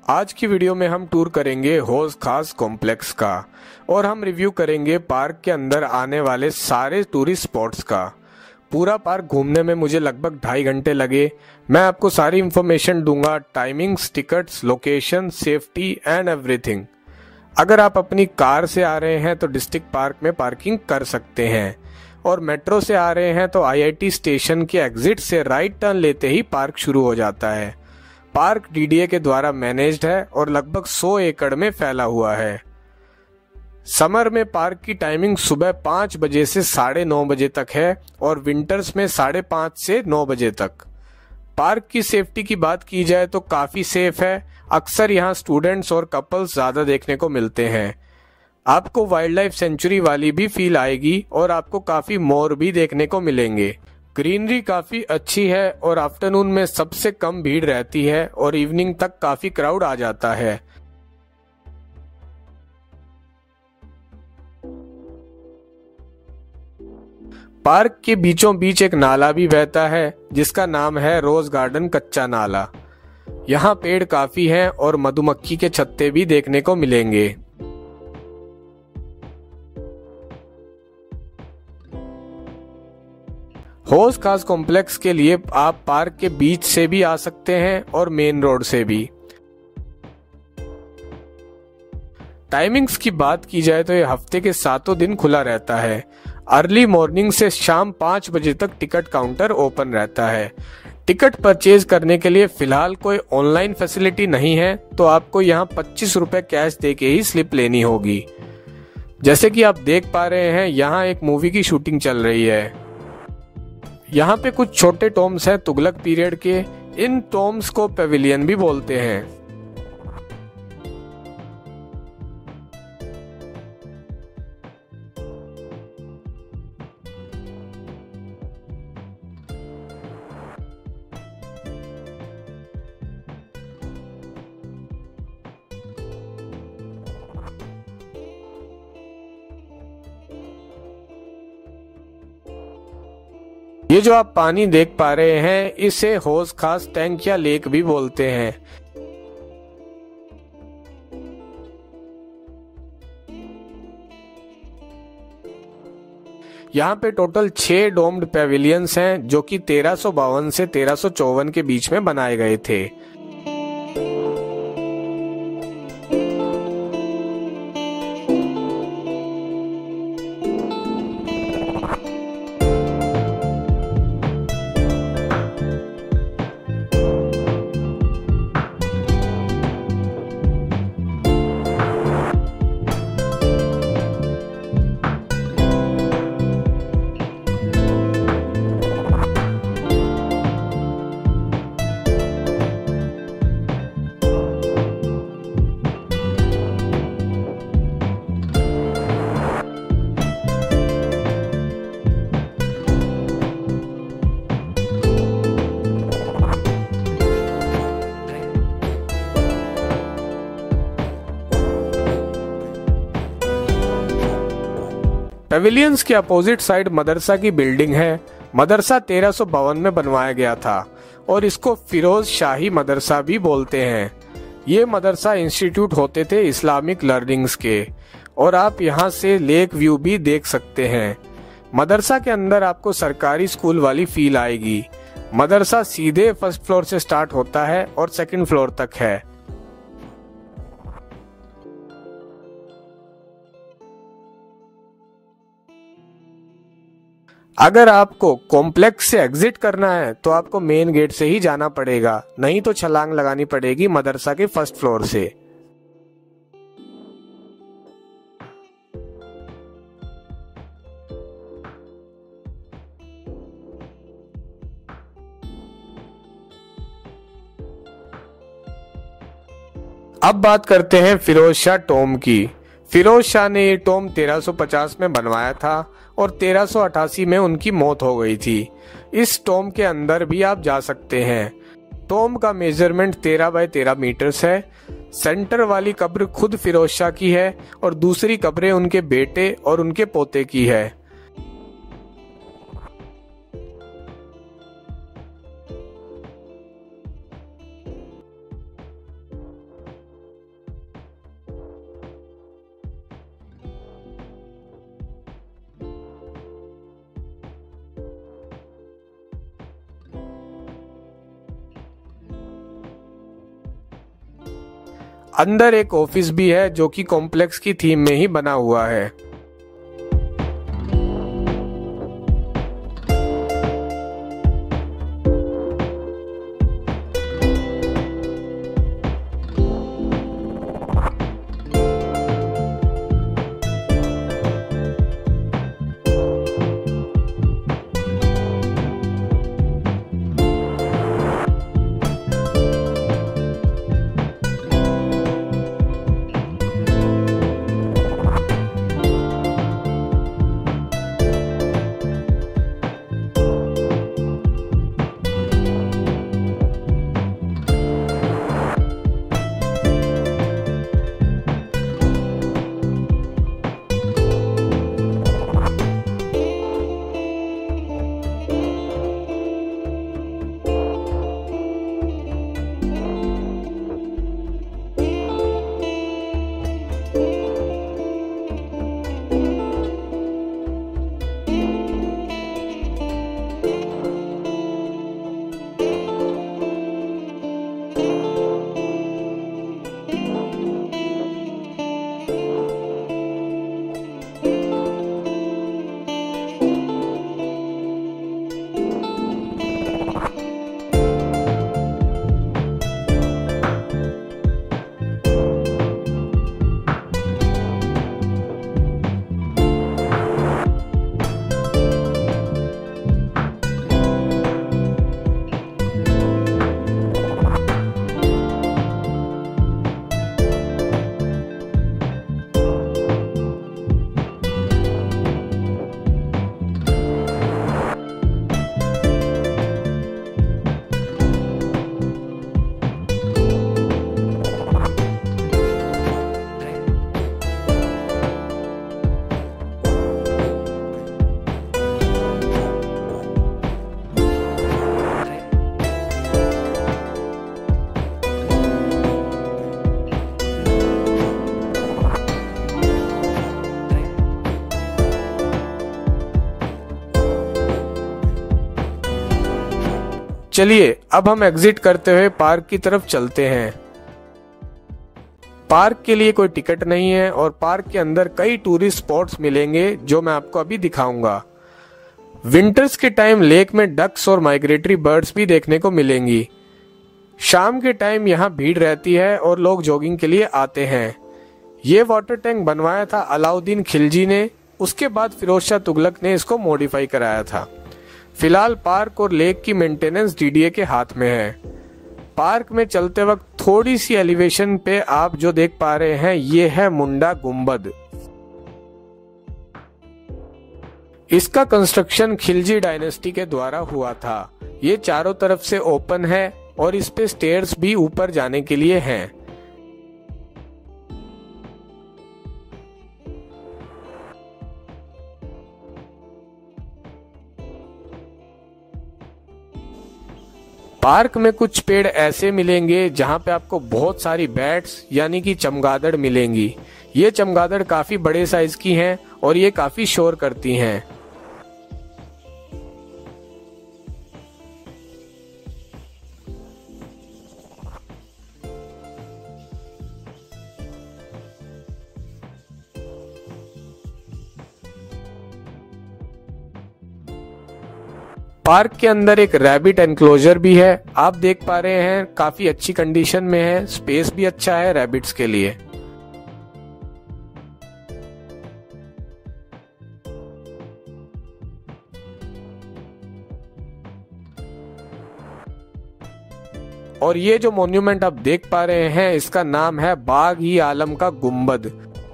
आज की वीडियो में हम टूर करेंगे हौज खास कॉम्प्लेक्स का और हम रिव्यू करेंगे पार्क के अंदर आने वाले सारे टूरिस्ट स्पॉट्स का। पूरा पार्क घूमने में मुझे लगभग 2.5 घंटे लगे। मैं आपको सारी इंफॉर्मेशन दूंगा, timings, tickets, location, safety and everything. अगर आप अपनी कार से आ रहे हैं तो डिस्ट्रिक्ट पार्क में पार्किंग कर सकते हैं और मेट्रो से आ रहे हैं तो आईआईटी स्टेशन के एग्जिट से राइट टर्न लेते ही पार्क शुरू हो जाता है। पार्क डीडीए के द्वारा मैनेज्ड है और लगभग 100 एकड़ में फैला हुआ है। समर में पार्क की टाइमिंग सुबह 5 बजे से 9:30 बजे तक है और विंटर्स में 5:30 से 9 बजे तक। पार्क की सेफ्टी की बात की जाए तो काफी सेफ है। अक्सर यहाँ स्टूडेंट्स और कपल्स ज्यादा देखने को मिलते हैं। आपको वाइल्ड लाइफ सेंचुरी वाली भी फील आएगी और आपको काफी मोर भी देखने को मिलेंगे। ग्रीनरी काफी अच्छी है और आफ्टरनून में सबसे कम भीड़ रहती है और इवनिंग तक काफी क्राउड आ जाता है। पार्क के बीचों बीच एक नाला भी बहता है जिसका नाम है रोज गार्डन कच्चा नाला। यहाँ पेड़ काफी हैं और मधुमक्खी के छत्ते भी देखने को मिलेंगे। हौज खास कॉम्प्लेक्स के लिए आप पार्क के बीच से भी आ सकते हैं और मेन रोड से भी। टाइमिंग्स की बात की जाए तो यह हफ्ते के 7 दिन खुला रहता है। अर्ली मॉर्निंग से शाम 5 बजे तक टिकट काउंटर ओपन रहता है। टिकट परचेज करने के लिए फिलहाल कोई ऑनलाइन फैसिलिटी नहीं है, तो आपको यहाँ 25 रुपए कैश दे के ही स्लिप लेनी होगी। जैसे कि आप देख पा रहे हैं, यहाँ एक मूवी की शूटिंग चल रही है। यहाँ पे कुछ छोटे टॉम्स हैं तुगलक पीरियड के। इन टॉम्स को पेविलियन भी बोलते हैं। ये जो आप पानी देख पा रहे हैं, इसे हौज खास टैंक या लेक भी बोलते हैं। यहाँ पे टोटल 6 डोम्ड पेविलियंस हैं जो कि 1352 से 1354 के बीच में बनाए गए थे। पेविलियंस के अपोजिट साइड मदरसा की बिल्डिंग है। मदरसा 1352 में बनवाया गया था और इसको फिरोज शाही मदरसा भी बोलते हैं। ये मदरसा इंस्टीट्यूट होते थे इस्लामिक लर्निंग्स के और आप यहाँ से लेक व्यू भी देख सकते हैं। मदरसा के अंदर आपको सरकारी स्कूल वाली फील आएगी। मदरसा सीधे फर्स्ट फ्लोर से स्टार्ट होता है और सेकंड फ्लोर तक है। अगर आपको कॉम्प्लेक्स से एग्जिट करना है तो आपको मेन गेट से ही जाना पड़ेगा, नहीं तो छलांग लगानी पड़ेगी मदरसा के फर्स्ट फ्लोर से। अब बात करते हैं फिरोज शाह टॉम की। फिरोज शाह ने ये टॉम 1350 में बनवाया था और 1388 में उनकी मौत हो गई थी। इस टॉम के अंदर भी आप जा सकते हैं। टॉम का मेजरमेंट 13 बाय 13 मीटर्स है। सेंटर वाली कब्र खुद फिरोज शाह की है और दूसरी कब्रें उनके बेटे और उनके पोते की है। अंदर एक ऑफिस भी है जो कि कॉम्प्लेक्स की थीम में ही बना हुआ है। चलिए अब हम एग्जिट करते हुए पार्क की तरफ चलते हैं। पार्क के लिए कोई टिकट नहीं है और पार्क के अंदर कई टूरिस्ट स्पॉट्स मिलेंगे जो मैं आपको अभी दिखाऊंगा। विंटर्स के टाइम लेक में डक्स और माइग्रेटरी बर्ड्स भी देखने को मिलेंगी। शाम के टाइम यहाँ भीड़ रहती है और लोग जॉगिंग के लिए आते हैं। ये वाटर टैंक बनवाया था अलाउद्दीन खिलजी ने, उसके बाद फिरोज शाह तुगलक ने इसको मॉडिफाई कराया था। फिलहाल पार्क और लेक की मेंटेनेंस डीडीए के हाथ में है। पार्क में चलते वक्त थोड़ी सी एलिवेशन पे आप जो देख पा रहे हैं ये है मुंडा गुंबद। इसका कंस्ट्रक्शन खिलजी डायनेस्टी के द्वारा हुआ था। ये चारों तरफ से ओपन है और इस पे स्टेयर्स भी ऊपर जाने के लिए हैं। पार्क में कुछ पेड़ ऐसे मिलेंगे जहां पे आपको बहुत सारी बैट्स यानी कि चमगादड़ मिलेंगी। ये चमगादड़ काफी बड़े साइज की हैं और ये काफी शोर करती हैं। पार्क के अंदर एक रैबिट एनक्लोजर भी है। आप देख पा रहे हैं काफी अच्छी कंडीशन में है, स्पेस भी अच्छा है रैबिट्स के लिए। और ये जो मॉन्यूमेंट आप देख पा रहे हैं इसका नाम है बाग-ई-आलम का गुंबद।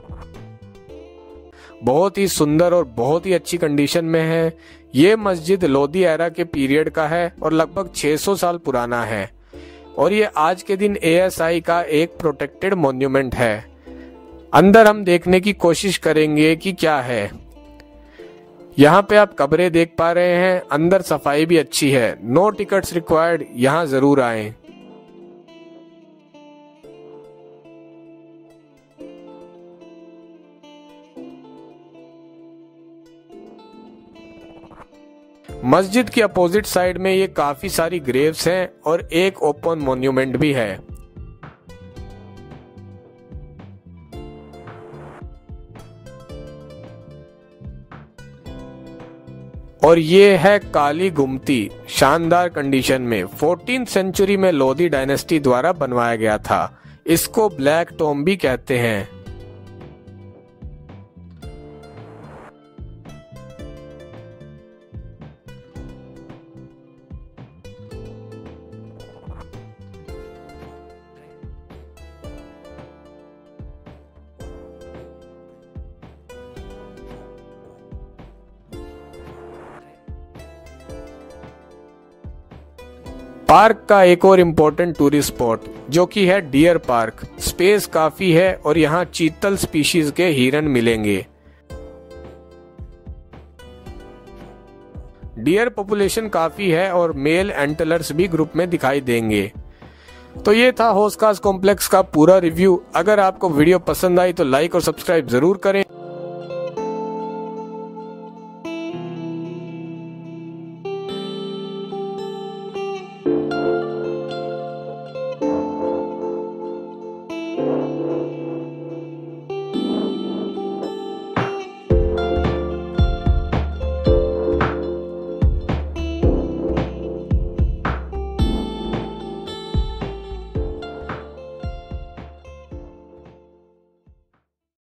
बहुत ही सुंदर और बहुत ही अच्छी कंडीशन में है। ये मस्जिद लोधी एरा के पीरियड का है और लगभग 600 साल पुराना है और ये आज के दिन एएसआई का एक प्रोटेक्टेड मॉन्यूमेंट है। अंदर हम देखने की कोशिश करेंगे कि क्या है। यहाँ पे आप कब्रें देख पा रहे हैं, अंदर सफाई भी अच्छी है। नो टिकट्स रिक्वायर्ड, यहाँ जरूर आएं। मस्जिद की अपोजिट साइड में ये काफी सारी ग्रेव्स हैं और एक ओपन मॉन्यूमेंट भी है। और ये है काली गुमती, शानदार कंडीशन में 14th सेंचुरी में लोधी डायनेस्टी द्वारा बनवाया गया था। इसको ब्लैक टॉम भी कहते हैं। पार्क का एक और इम्पोर्टेंट टूरिस्ट स्पॉट जो कि है डियर पार्क। स्पेस काफी है और यहाँ चीतल स्पीशीज के हिरन मिलेंगे। डियर पॉपुलेशन काफी है और मेल एंटलर्स भी ग्रुप में दिखाई देंगे। तो ये था हौज खास कॉम्प्लेक्स का पूरा रिव्यू। अगर आपको वीडियो पसंद आई तो लाइक और सब्सक्राइब जरूर करें।